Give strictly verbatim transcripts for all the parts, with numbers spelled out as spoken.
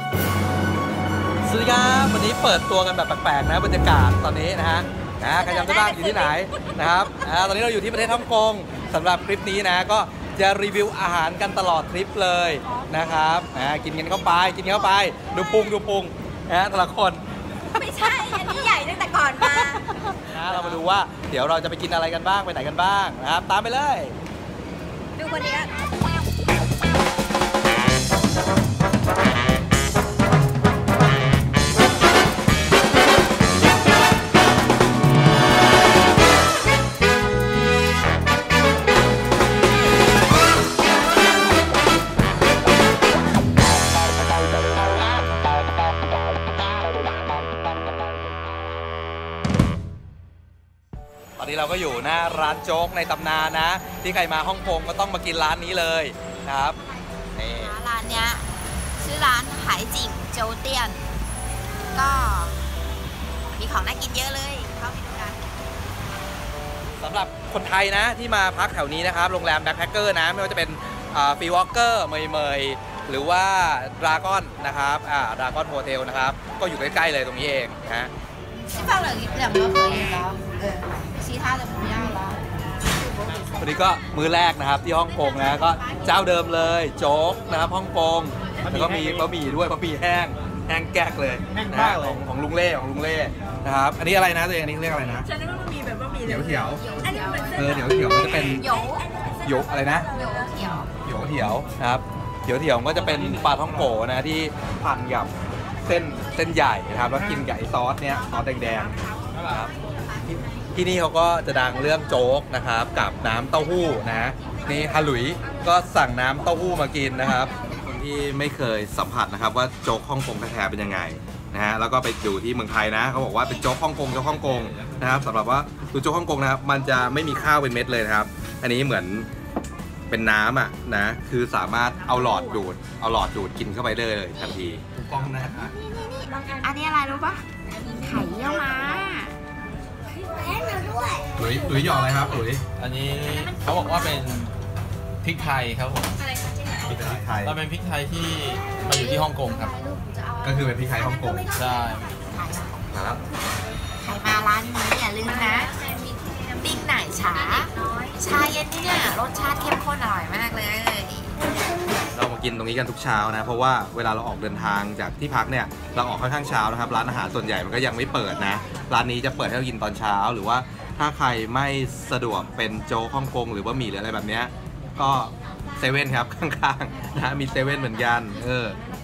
สวัสดีครับวันนี้เปิดตัวกันแบบแปลกๆนะบรรยากาศตอนนี้นะฮะนะใครจำได้บ้างอยู่ที่ไหนนะครับอ่าตอนนี้เราอยู่ที่ประเทศฮ่องกงสำหรับคลิปนี้นะก็จะรีวิวอาหารกันตลอดทริปเลยนะครับอ่ากินกันเข้าไปกินกันเข้าไปดูพุงดูพุงนะแต่ละคนไม่ใช่อันนี้ใหญ่ตั้งแต่ก่อนมานะเรามาดูว่าเดี๋ยวเราจะไปกินอะไรกันบ้างไปไหนกันบ้างนะครับตามไปเลยดูคนนี้ตอนนี้เราก็อยู่หน้าร้านโจ๊กในตำนานนะที่ใครมาฮ่องกงก็ต้องมากินร้านนี้เลยนะครับนี่ร้านเนี้ยชื่อร้านไหจิ่งโจเตี้ยนก็มีของน่ากินเยอะเลยเข้าไปดูกันสำหรับคนไทยนะที่มาพักแถวนี้นะครับโรงแรมแบ็คแพคเกอร์นะไม่ว่าจะเป็นฟรีวอล์กเกอร์เมย์เมย์หรือว่าดราก้อนนะครับอ่าดราก้อนโฮเทลนะครับก็อยู่ใกล้ๆเลยตรงนี้เองนะ吃饭两两个可以了其他的不要了วันนี้ก็มื้อแรกนะครับที่ฮ่องกงนะก็เจ้าเดิมเลยโจ๊กนะครับฮ่องกงแล้วก็มีบะหมี่ด้วยบะหมี่แห้งแห้งแก๊กเลยนะของของลุงเล่ของลุงเล่นะครับอันนี้อะไรนะตัวเองอันนี้เรียกอะไรนะฉันนึกว่าบะหมี่แบบบะหมี่เหนียวเถียวเออเหนียวเถียวมันจะเป็นหยกอะไรนะหยกเถียวหยกเถียวนะครับเถียวเถียวก็จะเป็นปลาท่องโกนะที่พันกับเส้นเส้นใหญ่นะครับแล้วกินกับไอซอสเนี้ยซอสแดงๆนะครับที่นี่เขาก็จะดังเรื่องโจ๊กนะครับกับน้ำเต้าหู้นะนี่ฮาหลุยก็สั่งน้ำเต้าหู้มากินนะครับคนที่ไม่เคยสัมผัสนะครับว่าโจ๊กฮ่องกงแท้ๆเป็นยังไงนะฮะแล้วก็ไปดูที่เมืองไทยนะเขาบอกว่าเป็นโจ๊กฮ่องกงโจ๊กฮ่องกงนะครับสำหรับว่าตัวโจ๊กฮ่องกงนะครับมันจะไม่มีข้าวเป็นเม็ดเลยนะครับอันนี้เหมือนเป็นน้ำอ่ะนะคือสามารถเอาหลอดดูดเอาหลอดดูดกินเข้าไปได้เลยทันทีถูกต้องนะอันนี้อะไรรู้ปะไข่เยี่ยวม้าหลุยหลุยหยอกอะไรครับหลุยอันนี้เขาบอกว่าเป็นพริกไทยครับผมพริกไทยเราเป็นพริกไทยที่มาอยู่ที่ฮ่องกงครับก็คือเป็นพริกไทยฮ่องกงใช่มาแล้วใครมาร้านนี้อย่าลืมนะปิ้งไหนฉาชาเย็นนี่เนี่ยรสชาติเข้มข้นอร่อยมากเลยเรามากินตรงนี้กันทุกเช้านะเพราะว่าเวลาเราออกเดินทางจากที่พักเนี่ยเราออกค่อนข้างเช้านะครับร้านอาหารส่วนใหญ่มันก็ยังไม่เปิดนะร้านนี้จะเปิดให้เรากินตอนเช้าหรือว่าถ้าใครไม่สะดวกเป็นโจ๊กฮ่องกงหรือว่าหมี่หรืออะไรแบบนี้ก็เซเว่นครับข้างๆนะมีเซเว่นเหมือนกันเออ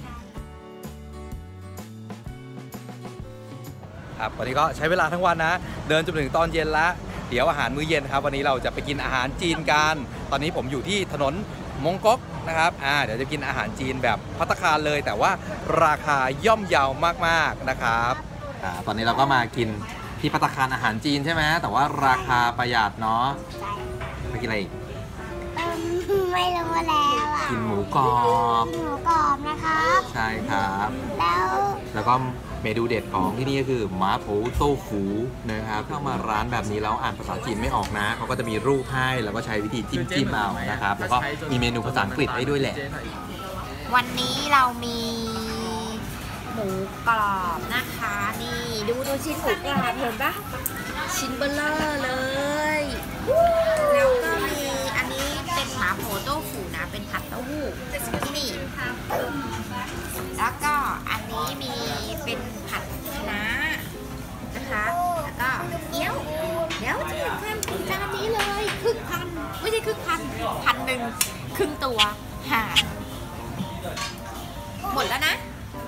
ครับวันนี้ก็ใช้เวลาทั้งวันนะเดินจนถึงตอนเย็นละเดี๋ยวอาหารมื้อเย็นครับวันนี้เราจะไปกินอาหารจีนกันตอนนี้ผมอยู่ที่ถนนมงก๊กนะครับอ่าเดี๋ยวจะกินอาหารจีนแบบภัตตาคารเลยแต่ว่าราคาย่อมเยาวมากๆนะครับอ่าตอนนี้เราก็มากินที่ภัตตาคารอาหารจีนใช่ไหมแต่ว่าราคาประหยัดเนาะไปกินอะไรอีกไม่รู้แล้วอ่ะกินหมูกรอบหมูกรอบนะครับใช่ครับแล้วแล้วก็เมนูเด็ดของที่นี่ก็คือหมาโผโต้ฟูนะครับเข้ามาร้านแบบนี้แล้วอ่านภาษาจีนไม่ออกนะเขาก็จะมีรูปให้แล้วก็ใช้วิธีจิ้มจิ้มเอานะครับแล้วก็มีเมนูภาษาอังกฤษให้ด้วยแหละวันนี้เรามีหมูกรอบนะคะนี่ดูดูชิ้นหมูกรอบเห็นปะชิ้นเบลเลอร์เลยแล้วก็มีอันนี้เป็นหมาโผโต้ฟูนะเป็นผัดเต้าหู้ที่นี่แล้วก็อันนี้มีเป็นผัดคะน้านะคะแล้วก็เกี๊ยวเดี๋ยวจะเห็นความถึงจานนี้เลยครึ่งพันไม่ใช่ครึ่งพันพันหนึ่งครึ่งตัวห่าหมดแล้วนะ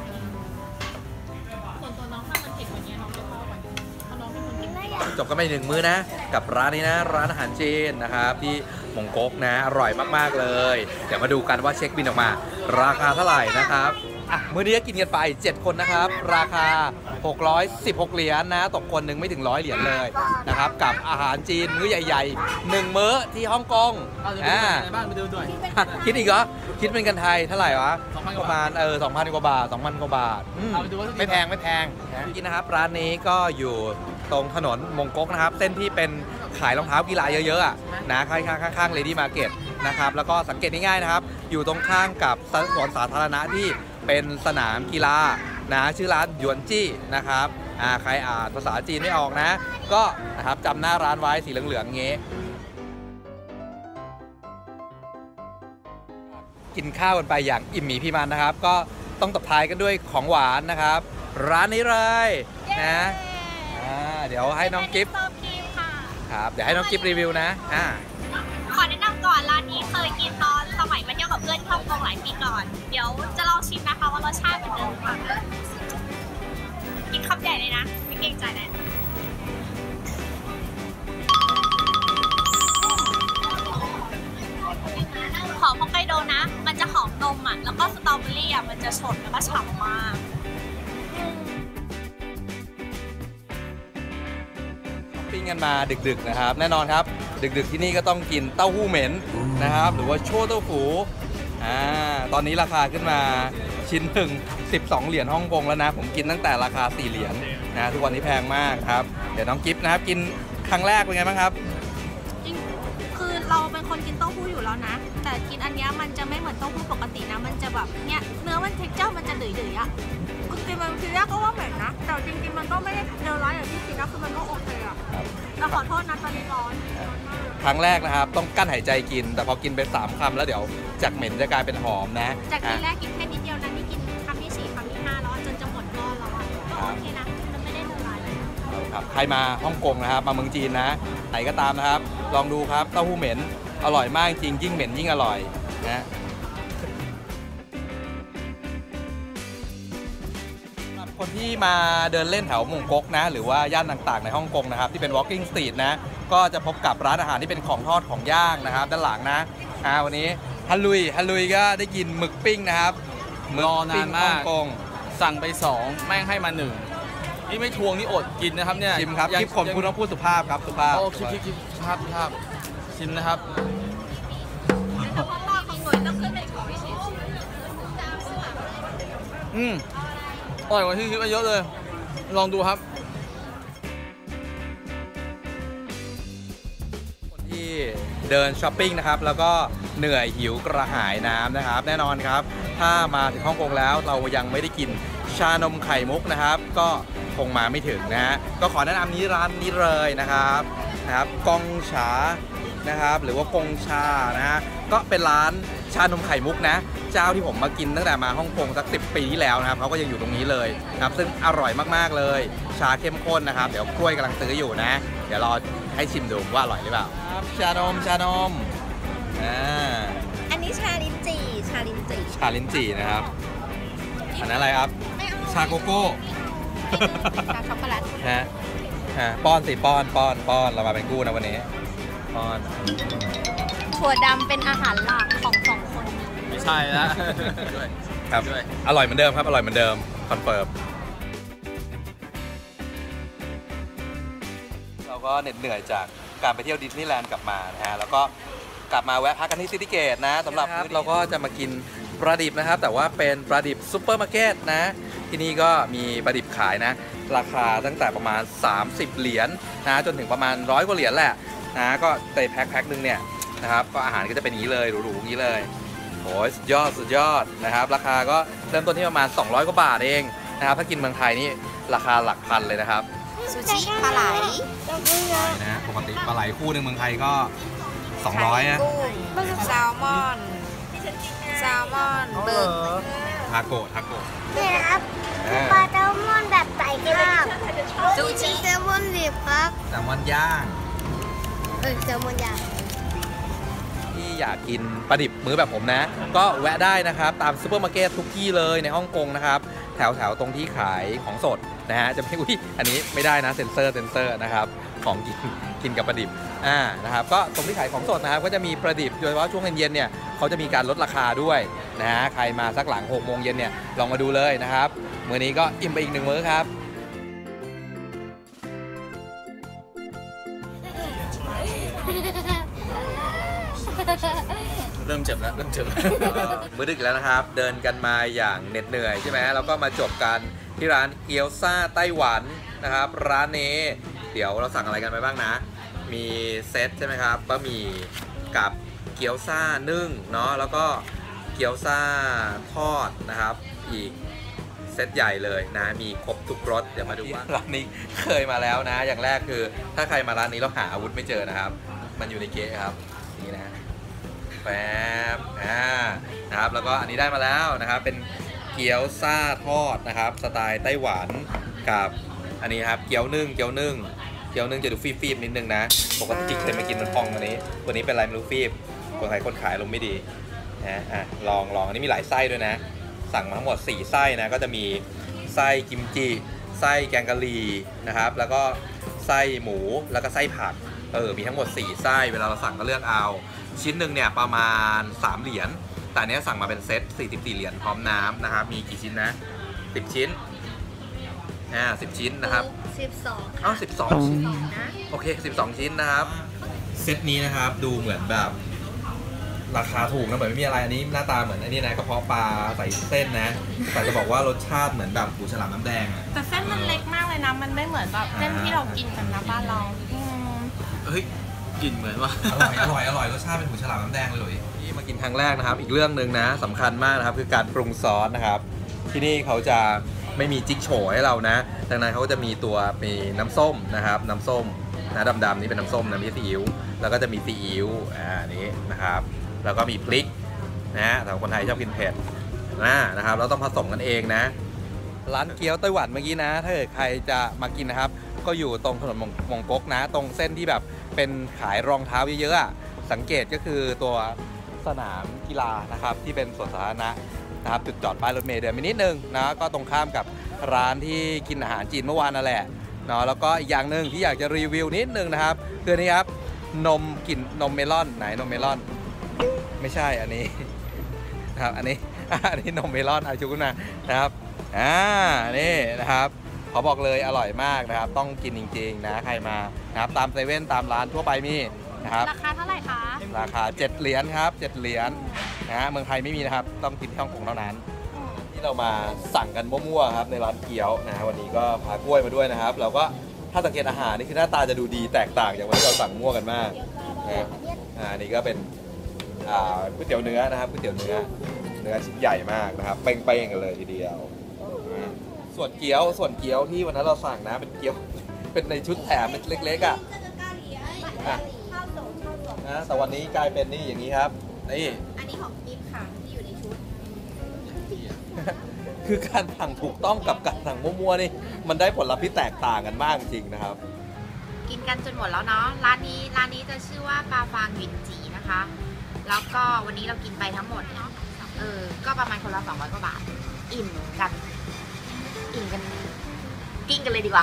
ส่วนตัวน้องถ้ามันเผ็ดกว่านี้น้องจะชอบกว่านี้เพราะน้องเป็นคนกินไม่ได้จบกันไปหนึ่งมื้อนะกับร้านนี้นะร้านอาหารจีนนะครับที่มงก๊กนะอร่อยมากๆเลยเดี๋ยวมาดูกันว่าเช็คบินออกมาราคาเท่าไหร่นะครับอ่ะมื้อนี้กินกันไปเจ็ดคนนะครับราคาหกร้อยสิบหกเหรียญนะตกคนหนึ่งไม่ถึงร้อยเหรียญเลยนะครับกับอาหารจีนมื้อใหญ่ๆหนึ่งมื้อที่ฮ่องกงอ่าบ้านไปดูด้วยคิดอีกเหรอคิดเป็นกันไทยเท่าไหร่วะประมาณเออสองพันกว่าบาทสองพันกว่าบาทไม่แพงไม่แพงกินนะครับร้านนี้ก็อยู่ตรงถนนมงก๊กนะครับเส้นที่เป็นขายรองเท้ากีฬาเยอะๆอ่ะนะข้างๆข้างๆ Lady Market นะครับแล้วก็สังเกตง่ายๆนะครับอยู่ตรงข้างกับสวนสาธารณะที่เป็นสนามกีฬานะชื่อร้านหยวนจี้นะครับอ่าใครอ่านภาษาจีนไม่ออกนะก็นะครับจำหน้าร้านไว้สีเหลืองๆเงี้กินข้าวกันไปอย่างอิ่มหมีพี่มันนะครับก็ต้องตบท้ายกันด้วยของหวานนะครับร้านนี้เลยนะอ่าเดี๋ยวให้น้องกิฟต์ครับเดี๋ยวให้น้องกิฟต์รีวิวนะอ่าขอแนะนำก่อนร้านนี้เคยกินตอนสมัยมาเที่ยวกับเพื่อนที่ฮ่องกงหลายปีก่อนเดี๋ยวจะลองชิมนะคะว่ารสชาติเป็นยังไงกินคำใหญ่เลยนะไม่เกรงใจนะของฮอกไกโดนะมันจะหอมนมอ่ะแล้วก็สตรอเบอรี่อ่ะมันจะสดแล้วก็ฉ่ำมากปิ้งกันมาดึกๆนะครับแน่นอนครับดึกๆที่นี่ก็ต้องกินเต้าหู้เหม็นนะครับหรือว่าโชว์เต้าหู้อ่าตอนนี้ราคาขึ้นมาชิ้นหนึ่งสิบสองเหรียญฮ่องกงแล้วนะผมกินตั้งแต่ราคาสี่เหรียญนะทุกวันนี้แพงมากครับเดี๋ยวน้องกิฟต์นะครับกินครั้งแรกเป็นไงบ้างครับจริงคือเราเป็นคนกินเต้าหู้อยู่แล้วนะแต่กินอันนี้มันจะไม่เหมือนเต้าหู้ปกตินะมันจะแบบเนี้ยเนื้อมันเท็กเจอร์มันจะหนืดๆอ่ะคือกินมันทีแรกก็ว่าเหม็นนะแต่จริงๆมันก็ไม่ได้เนื้อร้ายอย่างที่คิดนะคือมันก็โอเคอ่ะแต่ขอโทษนะตอนนี้ร้อนครั้งแรกนะครับต้องกั้นหายใจกินแต่พอกินไปสามคำแล้วเดี๋ยวจากเหม็นจะกลายเป็นหอมนะจากทีแรกกินแค่นิดเดียวนะนี่กินคำที่สี่คำที่ห้าแล้วจนจะหมดก้อนแล้วอ่ะก็โอเคนะมันไม่ได้เนื้อร้ายเลยครับใครมาฮ่องกงนะครับมาเมืองจีนนะไหนก็ตามนะครับลองดูครับเต้าหู้เหม็นอร่อยมากจริงยิ่งเหม็นยิ่งอร่อยนะคนที่มาเดินเล่นแถวมงก๊กนะหรือว่าย่านต่างๆในฮ่องกงนะครับที่เป็น walking street นะก็จะพบกับร้านอาหารที่เป็นของทอดของย่างนะครับด้านหลังนะอ่าวันนี้ฮัลลุยฮัลลุยก็ได้กินหมึกปิ้งนะครับรอนานมากสั่งไปสองแม่งให้มาหนึ่งนี่ไม่ทวงนี่อดกินนะครับเนี่ยชิมครับคลิปผมคุณต้องพูดสุภาพครับสุภาพโอ้คลิปคลิปคลิปสุภาพสุภาพชิมนะครับอืมอร่อยกว่าที่คิดไว้เยอะเลยลองดูครับคนที่เดินช้อปปิ้งนะครับแล้วก็เหนื่อยหิวกระหายน้ำนะครับแน่นอนครับถ้ามาถึงฮ่องกงแล้วเรายังไม่ได้กินชานมไข่มุกนะครับก็คงมาไม่ถึงนะฮะก็ขอแนะนำนี้ร้านนี้เลยนะครับนะครับกงฉานะครับหรือว่ากงชานะฮะก็เป็นร้านชานมไข่มุกนะเจ้าที่ผมมากินตั้งแต่มาฮ่องกงสักสิบปีที่แล้วนะครับเขาก็ยังอยู่ตรงนี้เลยนะครับซึ่งอร่อยมากๆเลยชาเข้มข้นนะครับเดี๋ยวกล้วยกำลังซื้ออยู่นะเดี๋ยวรอให้ชิมดูว่าอร่อยหรือเปล่าครับชานมชานมอ่าอันนี้ชาลิ้นจี่ชาลิ้นจี่ชาลิ้นจี่นะครับอันนั้นอะไรครับชาโกโก้ชาช็อกโกแลตฮะฮะป้อนสิป้อนป้อนป้อนเรามาเป็นกู้นะวันนี้ป้อนถั่วดำเป็นอาหารหลักของสองคนไม่ใช่แล้วครับอร่อยเหมือนเดิมครับอร่อยเหมือนเดิมคอนเฟิร์มเราก็เหน็ดเหนื่อยจากการไปเที่ยวดิสนีย์แลนด์กลับมานะฮะแล้วก็กลับมาแวะพักกันที่ซิตี้เกตนะสำหรับเราก็จะมากินปลาดิบนะครับแต่ว่าเป็นปลาดิบซุปเปอร์มาร์เก็ตนะที่นี่ก็มีปลาดิบขายนะราคาตั้งแต่ประมาณสามสิบเหรียญนะจนถึงประมาณร้อยกว่าเหรียญแหละนะก็ในแพ็คแพ็คนึงเนี่ยนะครับก็อาหารก็จะเป็นอย่างนี้เลยหรูๆอย่างนี้เลยโอ้ยสุดยอดสุดยอดนะครับราคาก็เริ่มต้นที่ประมาณสองร้อยกว่าบาทเองนะครับถ้ากินเมืองไทยนี่ราคาหลักพันเลยนะครับซูชิปลาไหลนะปกติปลาไหลคู่หนึ่งเมืองไทยก็สองร้อยนะแซลมอนแซลมอนเบิร์กทาโกะทาโกะนี่นะครับปลาแซลมอนแบบใส่กล้ามซูชิแซลมอนดิบครับแซลมอนย่างเออแซลมอนย่างที่อยากกินปลาดิบมื้อแบบผมนะก็แวะได้นะครับตามซูเปอร์มาร์เก็ตทุกที่เลยในฮ่องกงนะครับแถวแถวตรงที่ขายของสดนะฮะจะไม่อุ้ยอันนี้ไม่ได้นะเซ็นเซอร์เซ็นเซอร์นะครับของกินกินกับปลาดิบอ่านะครับก็ตรงที่ขายของสดนะครับก็จะมีปลาดิบโดยเฉพาะช่วงเย็นๆเนี่ยเขาจะมีการลดราคาด้วยนะฮะใครมาสักหลังหกโมงเย็นเนี่ยลองมาดูเลยนะครับมื้อนี้ก็อิ่มไปอีกหนึ่งมื้อครับเริ่มเจ็บแล้วเริ่มเจ็บมื้อดึกแล้วนะครับเดินกันมาอย่างเหน็ดเหนื่อยใช่ไหมแล้วก็มาจบกันที่ร้านเกี๊ยวซ่าไต้หวันนะครับร้านนี้เดี๋ยวเราสั่งอะไรกันไปบ้างนะมีเซตใช่ไหมครับบะหมี่กับเกี๊ยวซ่านึ่งเนาะแล้วก็เกี๊ยวซ่าทอดนะครับอีกเซตใหญ่เลยนะมีครบทุกรสเดี๋ยวมาดูว่าร้านนี้เคยมาแล้วนะอย่างแรกคือถ้าใครมาร้านนี้เราหาอาวุธไม่เจอนะครับมันอยู่ในเก๊ะครับนี่นะแป๊บอ่านะครับแล้วก็อันนี้ได้มาแล้วนะครับเป็นเกี๊ยวซ่าทอดนะครับสไตล์ไต้หวันกับอันนี้ครับเกี๊ยวนึ่งเกี๊ยวนึ่งเกี๊ยวนึ่งจะดูฟีบๆนิดนึงนะปกติเคยมากินมันพองอันนี้ตัวนี้เป็นอะไรไม่รู้ฟีบคนขายคนขายลมไม่ดีนะอ่ะลองลองอันนี้มีหลายไส้ด้วยนะสั่งมาทั้งหมดสี่ไส้นะก็จะมีไส้กิมจิไส้แกงกะหรี่นะครับแล้วก็ไส้หมูแล้วก็ไส้ผักเออมีทั้งหมดสี่ไส้เวลาเราสั่งก็เลือกเอาชิ้นหนึ่งเนี่ยประมาณสามเหรียญแต่เนี้ยสั่งมาเป็นเซตสี่สิบสี่เหรียญพร้อมน้ำนะครับมีกี่ชิ้นนะสิบชิ้นอ่าสิบชิ้นนะครับสิบสองอ้าวสิบสองชิ้นนะโอเคสิบสองชิ้นนะครับเซตนี้นะครับดูเหมือนแบบราคาถูกนะเหมือนไม่มีอะไรอันนี้หน้าตาเหมือนอันนี้นะกระเพาะปลาใส่เส้นนะแต่จะบอกว่ารสชาติเหมือนแบบหูฉลามน้ำแดงอะแต่เส้นมันเล็กมากเลยนะมันไม่เหมือนแบบเส้นที่เรากินกันนะบ้านเราเฮ้ยกลิ่นเหมือนว่าอร่อยอร่อยอร่อยรสชาติเป็นหูฉลามน้ำแดงเลยนี่มากินครั้งแรกนะครับอีกเรื่องหนึ่งนะสำคัญมากนะครับคือการปรุงซอสนะครับที่นี่เขาจะไม่มีจิ๊กโฉให้เรานะดังนั้นเขาก็จะมีตัวมีน้ำส้มนะครับน้ำส้มนะดำๆนี่เป็นน้ำส้มนะมีซีอิ๊วแล้วก็จะมีซีอิ๊วอ่านี้นะครับแล้วก็มีพริกนะแต่คนไทยชอบกินเผ็ดนะนะครับเราต้องผสมกันเองนะร้านเกี๊ยวไต้หวันเมื่อกี้นะถ้าเกิดใครจะมากินนะครับก็อยู่ตรงถนนมงก๊กนะตรงเส้นที่แบบเป็นขายรองเท้าเยอะๆสังเกตก็คือตัวสนามกีฬานะครับที่เป็นสวนสาธารณะนะครับจุดจอดป้ายรถเมล์เดินไปนิดนึงนะก็ตรงข้ามกับร้านที่กินอาหารจีนเมื่อวานนั่นแหละเนาะแล้วก็อีกอย่างหนึ่งที่อยากจะรีวิวนิดนึงนะครับคือนี้ครับนมกลิ่นนมเมลอนไหนนมเมลอนไม่ใช่อันนี้นะครับอันนี้อันนี้นมเมลอนอาชูกุนะนะครับอ่านี่นะครับขอบอกเลยอร่อยมากนะครับต้องกินจริงๆนะใครมานะครับตามเซเว่นตามร้านทั่วไปมีนะครับราคาเท่าไหร่คะราคาเจ็ดเหรียญครับเจ็ดเหรียญนะฮะเมืองไทยไม่มีนะครับต้องกินที่ฮ่องกงเท่านั้นที่เรามาสั่งกันมั่วๆครับในร้านเกี๊ยวนะวันนี้ก็พากล้วยมาด้วยนะครับเราก็ถ้าสังเกตอาหารนี่คือหน้าตาจะดูดีแตกต่างจากวันที่เราสั่งมั่วกันมากนะอ่านี่ก็เป็นอ่าก๋วยเตี๋ยวเนื้อนะครับก๋วยเตี๋ยวเนื้อเนื้อชิ้นใหญ่มากนะครับเป้งๆกันเลยทีเดียวส่วนเกี๊ยวส่วนเกี๊ยวที่วันนั้นเราสั่งนะเป็นเกี๊ยวเป็นในชุดแถมเล็กๆอ่ะนะแต่วันนี้กลายเป็นนี่อย่างนี้ครับนี่อันนี้ของกิฟค่ะที่อยู่ในชุดคือการสั่งถูกต้องกับการสั่งมั่วๆนี่มันได้ผลลัพธ์ที่แตกต่างกันมากจริงนะครับกินกันจนหมดแล้วเนาะร้านนี้ร้านนี้จะชื่อว่าปาฟางหวินจีนะคะแล้วก็วันนี้เรากินไปทั้งหมดเนาะเออก็ประมาณคนละสองร้อยกว่าบาทอิ่มกันอิ่มกันกิ้งกันเลยดีกว่า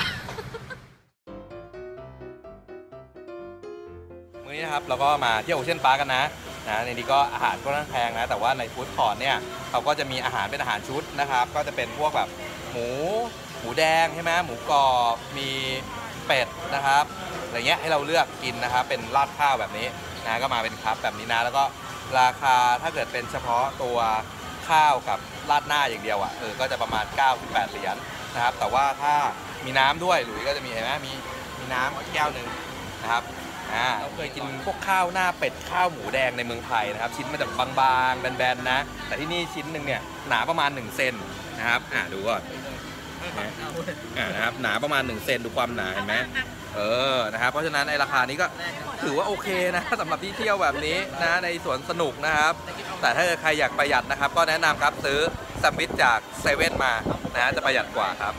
มื้อนี้นะครับเราก็มาเที่ยวโอเชียนปาร์คกันนะนะในนี้ก็อาหารก็ค่อนข้างแพงนะแต่ว่าในฟู้ดคอร์ทเนี่ยเขาก็จะมีอาหารเป็นอาหารชุดนะครับก็จะเป็นพวกแบบหมูหมูแดงใช่ไหมหมูกรอบมีเป็ดนะครับอะไรเงี้ยให้เราเลือกกินนะครับเป็นราดข้าวแบบนี้นะก็มาเป็นคัพแบบนี้นะแล้วก็ราคาถ้าเกิดเป็นเฉพาะตัวข้าวกับราดหน้าอย่างเดียวอ่ะเออก็จะประมาณ เก้าถึงแปด เหรียญนะครับแต่ว่าถ้ามีน้ำด้วยหลุยก็จะมีเห็นไหมมีมีน้ำแก้วหนึ่งนะครับอ่าเราเคยกินพวกข้าวหน้าเป็ดข้าวหมูแดงในเมืองไทยนะครับชิ้นมันจะบางๆแบนๆนะแต่ที่นี่ชิ้นหนึ่งเนี่ยหนาประมาณหนึ่งเซนนะครับอ่าดูก่อนอ่านะครับหนาประมาณหนึ่งเซนดูความหนาเห็นไหมเออนะครับเพราะฉะนั้นในราคานี้ก็ถือว่าโอเคนะสำหรับที่เที่ยวแบบนี้นะในสวนสนุกนะครับแต่ถ้าใครอยากประหยัดนะครับก็แนะนำครับซื้อแซนด์วิชจากเซเว่นมานะจะประหยัดกว่าครับ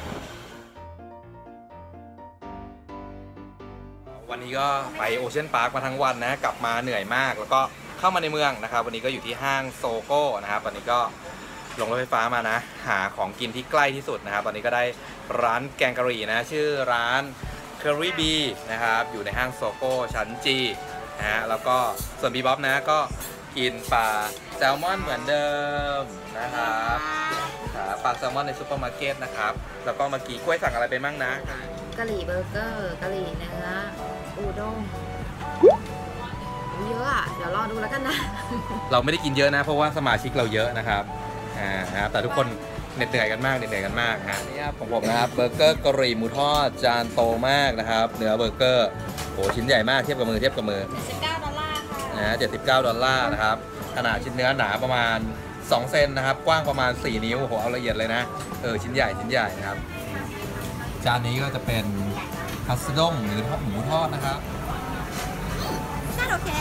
วันนี้ก็ไปโอเชียนพาร์คมาทั้งวันนะกลับมาเหนื่อยมากแล้วก็เข้ามาในเมืองนะครับวันนี้ก็อยู่ที่ห้างโซโก้นะครับตอนนี้ก็ลงรถไฟฟ้ามานะหาของกินที่ใกล้ที่สุดนะครับตอนนี้ก็ได้ร้านแกงกะหรี่นะชื่อร้าน Curry Bee นะครับอยู่ในห้างโซโก้ชั้นจีนะฮะแล้วก็ส่วนบีบ๊อบนะก็กินปลาแซลมอนเหมือนเดิมนะครับปลาแซลมอนในซุปเปอร์มาร์เก็ตนะครับแล้วก็เมื่อกี้กล้วยสั่งอะไรไปมั่งนะกะหรี่เบอร์เกอร์กะหรี่เนื้ออูด้งเยอะอ่ะเดี๋ยวรอดูแล้วกันนะเราไม่ได้กินเยอะนะเพราะว่าสมาชิกเราเยอะนะครับอ่าครับแต่ทุกคนเหน็ดเหนื่อยกันมากเหน็ดเหนื่อยกันมากฮะนี่ครับของผมนะครับเบอร์เกอร์กะหรี่หมูทอดจานโตมากนะครับเนื้อเบอร์เกอร์โอ้ชิ้นใหญ่มากเทียบกับมือเทียบกับมือเจ็ดสิบเก้าดอลลาร์ค่ะนะเจ็ดสิบเก้าดอลลาร์นะครับขนาดชิ้นเนื้อหนาประมาณสองเซนนะครับกว้างประมาณสี่นิ้วโอ้โหเอาละเอียดเลยนะเออชิ้นใหญ่ชิ้นใหญ่นะครับจานนี้ก็จะเป็นคัสด้งหรือทอดหมูทอดนะครับน่าโอเค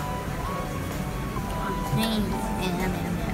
นี่เนี่ยเนี่ยเนี่ย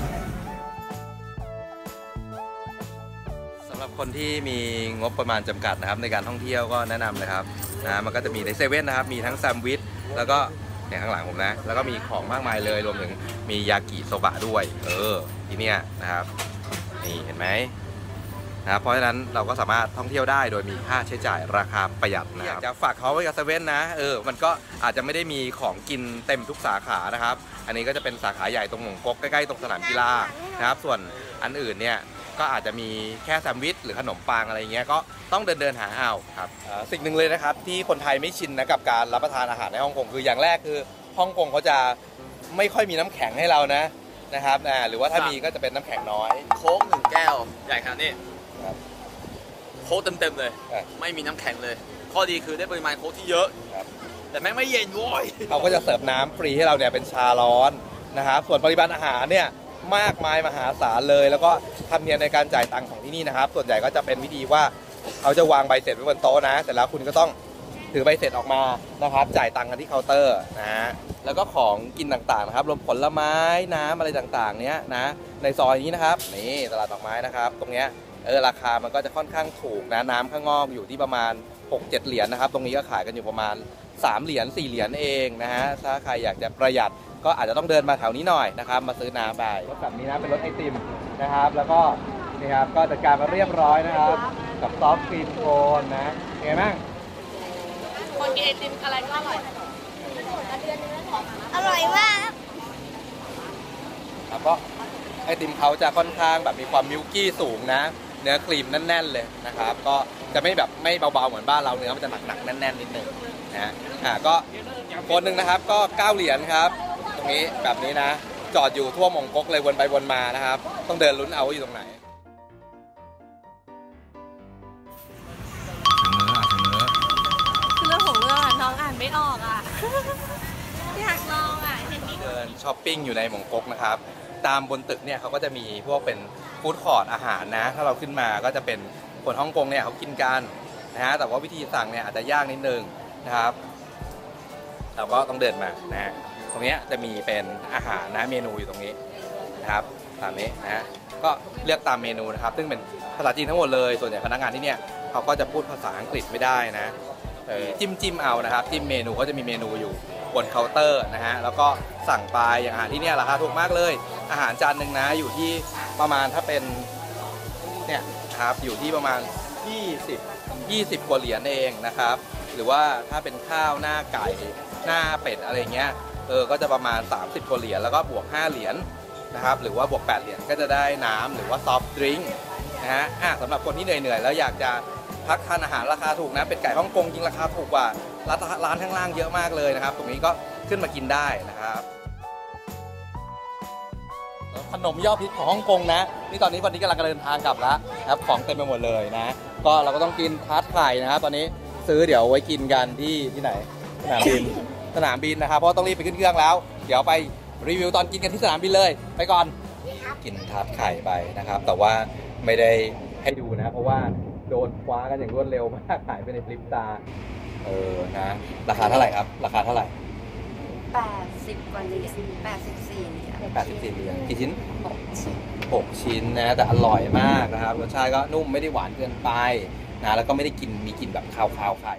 สำหรับคนที่มีงบประมาณจำกัดนะครับในการท่องเที่ยวก็แนะนำเลยครับนะมันก็จะมีในเซเว่นนะครับมีทั้งแซนด์วิชแล้วก็เนี่ยข้างหลังผมนะแล้วก็มีของมากมายเลยรวมถึงมียากิโซบะด้วยเออที่เนี่ยนะครับนี่เห็นไหมนะครับเพราะฉะนั้นเราก็สามารถท่องเที่ยวได้โดยมีค่าใช้จ่ายราคาประหยัดนะครับอยากจะฝากเขาไว้กับเซเว่นนะเออมันก็อาจจะไม่ได้มีของกินเต็มทุกสาขานะครับอันนี้ก็จะเป็นสาขาใหญ่ตรงหม่งก๊กใกล้ๆตรงสนามกีฬานะครับส่วนอันอื่นเนี่ยก็อาจจะมีแค่แซนด์วิชหรือขนมปังอะไรเงี้ยก็ต้องเดินเดินหาเอาครับสิ่งหนึ่งเลยนะครับที่คนไทยไม่ชินนะกับการรับประทานอาหารในฮ่องกงคืออย่างแรกคือฮ่องกงเขาจะไม่ค่อยมีน้ำแข็งให้เรานะนะครับนะหรือว่าถ้ามีก็จะเป็นน้ำแข็งน้อยโค้กหนึ่งแก้วใหญ่ขนาดนี้ครับโค้กเต็มๆเลยอ่ะไม่มีน้ำแข็งเลย ข้อดีคือได้ปริมาณโค้กที่เยอะครับแต่แม่งไม่เย็นโว้ยเขาก็จะเสิร์ฟน้ำฟรีให้เราเนี่ยเป็นชาร้อนนะครับส่วนปริมาณอาหารเนี่ยมากมายมหาศาลเลย แล้วก็ธรรมเนียมในการจ่ายตังค์ของที่นี่นะครับส่วนใหญ่ก็จะเป็นวิธีว่าเขาจะวางใบเสร็จไว้บนโต๊ะนะเสร็จแล้วคุณก็ต้องถือใบเสร็จออกมานะครับจ่ายตังค์กันที่เคาน์เตอร์นะฮะแล้วก็ของกินต่างๆนะครับรวมผลไม้น้ำอะไรต่างๆเนี้ยนะในซอยนี้นะครับนี่ตลาดดอกไม้นะครับตรงเนี้ยเออราคามันก็จะค่อนข้างถูกนะน้ำข้างงอกอยู่ที่ประมาณ หกเจ็ด เหรียญนะครับตรงนี้ก็ขายกันอยู่ประมาณสามเหรียญสี่เหรียญเองนะฮะถ้าใครอยากจะประหยัดก็อาจจะต้องเดินมาแถวนี้หน่อยนะครับมาซื้อน้ำไปรถแบบนี้นะเป็นรถไอติมนะครับแล้วก็นี่ครับก็จัดการมาเรียบร้อยนะครับกับซอฟต์ครีมโคนนะเป็นไงบ้างคนกินไอติมอะไรก็อร่อยอร่อยมากครับก็ไอติมเขาจะค่อนข้างแบบมีความมิลกี้สูงนะเนื้อครีมแน่นๆเลยนะครับก็จะไม่แบบไม่เบาๆเหมือนบ้านเราเนื้อมันจะหนักๆแน่นๆนิดนึงนะอ่าก็คนหนึ่งนะครับก็เก้าเหรียญครับตรงนี้แบบนี้นะจอดอยู่ทั่วหม่งก๊กเลยวนไปวนมานะครับต้องเดินลุ้นเอาว่าอยู่ตรงไหนถึงเนื้อถึงเนื้อคือเรื่องของเรื่องอะน้องอ่านไม่ออกอ่ะ อยากลองอ่ะเห็นนี่เดินช้อปปิ้งอยู่ในหม่งก๊กนะครับตามบนตึกเนี่ยเขาก็จะมีพวกเป็นฟู้ดคอร์ทอาหารนะถ้าเราขึ้นมาก็จะเป็นคนฮ่องกงเนี่ยเขากินกันนะฮะแต่ว่าวิธีสั่งเนี่ยอาจจะยากนิดนึงนะครับเราก็ต้องเดินมานะฮะตรงนี้จะมีเป็นอาหารนะเมนูอยู่ตรงนี้นะครับตามนี้นะฮะก็เลือกตามเมนูนะครับซึ่งเป็นภาษาจีนทั้งหมดเลยส่วนใหญ่พนักงานที่เนี่ยเขาก็จะพูดภาษาอังกฤษไม่ได้นะเออจิ้มจิ้มเอานะครับจิ้มเมนูก็จะมีเมนูอยู่บนเคาน์เตอร์นะฮะแล้วก็สั่งไปอย่างอาหารที่เนี่ยราคาถูกมากเลยอาหารจานหนึ่งนะอยู่ที่ประมาณถ้าเป็นเนี่ยครับอยู่ที่ประมาณยี่สิบ ยี่สิบกว่าเหรียญเองนะครับหรือว่าถ้าเป็นข้าวหน้าไก่หน้าเป็ดอะไรเงี้ยเออก็จะประมาณสามสิบกว่าเหรียญแล้วก็บวกห้าเหรียญนะครับหรือว่าบวกแปดเหรียญก็จะได้น้ำหรือว่าซอฟต์ดริงก์นะฮะอ่ะสำหรับคนที่เหนื่อยๆแล้วอยากจะพักทานอาหารราคาถูกนะเป็ดไก่ฮ่องกงจริงราคาถูกกว่าร้านร้านข้างล่างเยอะมากเลยนะครับตรงนี้ก็ขึ้นมากินได้นะครับขนมยอดฮิตของฮ่องกงนะนี่ตอนนี้วันนี้กำลังเดินทางกลับแล้วครับของเต็มไปหมดเลยนะก็เราก็ต้องกินทาร์ตไข่นะครับตอนนี้ซื้อเดี๋ยวไว้กินกันที่ที่ไหนสนามบิน สนามบินนะครับเพราะต้องรีบไปขึ้นเครื่องแล้วเดี๋ยวไปรีวิวตอนกินกันที่สนามบินเลยไปก่อนกินทาร์ตไข่ไปนะครับแต่ว่าไม่ได้ให้ดูนะเพราะว่าโดนคว้ากันอย่างรวดเร็วมากหายไปในพริบตาเออนะราคาเท่าไหร่ครับราคาเท่าไหร่แปดสิบกว่าเหรียญแปดสิบสี่เหรียญแปดสิบสี่เหรียญกี่ชิ้นหกชิ้นหกชิ้นนะแต่อร่อยมากนะครับรสชาติก็นุ่มไม่ได้หวานเกินไปนะแล้วก็ไม่ได้กินมีกลิ่นแบบคาวๆไข่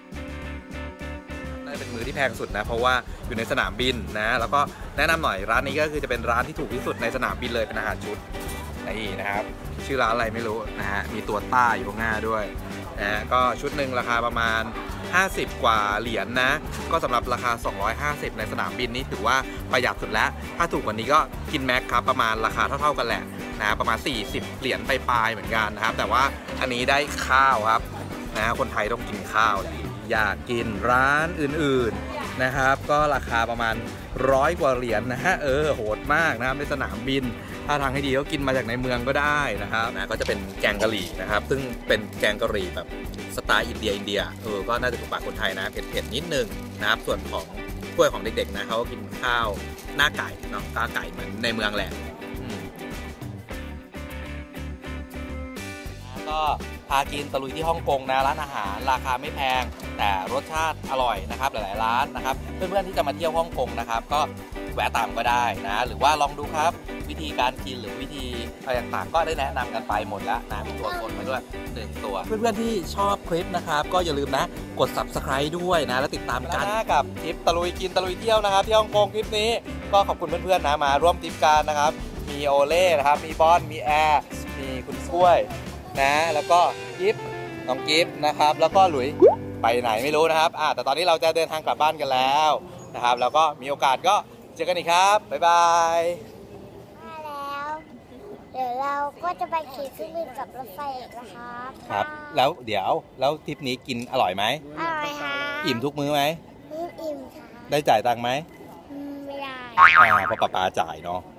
น่าจะเป็นมื้อที่แพงสุดนะเพราะว่าอยู่ในสนามบินนะแล้วก็แนะนำหน่อยร้านนี้ก็คือจะเป็นร้านที่ถูกที่สุดในสนามบินเลยเป็นอาหารชุดนี่นะครับชื่อร้านอะไรไม่รู้นะฮะมีตัวต้าอยู่ข้างหน้าด้วยนะก็ชุดหนึ่งราคาประมาณห้าสิบกว่าเหรียญ นะก็สำหรับราคาสองร้อยห้าสิบในสนามบินนี้ถือว่าประหยัดสุดแล้วถ้าถูกกว่านี้ก็กินแม็กครับประมาณราคาเท่าๆกันแหละนะประมาณสี่สิบเหรียญไปปลายเหมือนกันนะครับแต่ว่าอันนี้ได้ข้าวครับนะคนไทยต้องกินข้าวอยากกินร้านอื่นๆนะครับก็ราคาประมาณร้อยกว่าเหรียญ นะฮะเออโหดมากนะครับในสนามบินถ้าทางให้ดีก็กินมาจากในเมืองก็ได้นะครับนะก็จะเป็นแกงกะหรี่นะครับซึ่งเป็นแกงกะหรี่แบบสไตล์อินเดียอินเดียเออก็น่าจะถูกปากคนไทยนะเผ็ดๆนิดนึงนะครับส่วนของถ้วยของเด็กๆนะเขาก็กินข้าวหน้าไก่เนาะตาไก่เหมือนในเมืองแหละก็พากินตะลุยที่ฮ่องกงนะร้านอาหารราคาไม่แพงแต่รสชาติอร่อยนะครับหลายๆร้านนะครับเพื่อนๆที่จะมาเที่ยวฮ่องกงนะครับก็แวะตามก็ได้นะหรือว่าลองดูครับวิธีการกินหรือวิธีอะไรต่างๆก็ได้แนะนำกันไปหมดแล้วนะมีตัวตนมาด้วยหนึ่งตัวเพื่อนๆที่ชอบคลิปนะครับก็อย่าลืมนะกด ซับสไครบ์ ด้วยนะแล้วติดตามกันกับทริปตะลุยกินตะลุยเที่ยวนะครับที่ฮ่องกงคลิปนี้ก็ขอบคุณเพื่อนๆนะมาร่วมทริปกันนะครับมีโอเล่นะครับมีบอนมีแอร์มีคุณกล้วยนะแล้วก็กิฟน้องกิฟนะครับแล้วก็หลุยไปไหนไม่รู้นะครับอ่าแต่ตอนนี้เราจะเดินทางกลับบ้านกันแล้วนะครับแล้วก็มีโอกาสก็เจอกันอีกครับบ๊ายบายมาแล้ว เดี๋ยวเราก็จะไปขี่เครื่องบินกับรถไฟอีกนะครับครับแล้วเดี๋ยวแล้วทริปนี้กินอร่อยไหมอร่อยค่ะอิ่มทุกมื้อไหมอิ่มอิ่มค่ะได้จ่ายตังค์ไหมอืมไม่ได้อ่าเพราะป๊าป๊าจ่ายเนาะ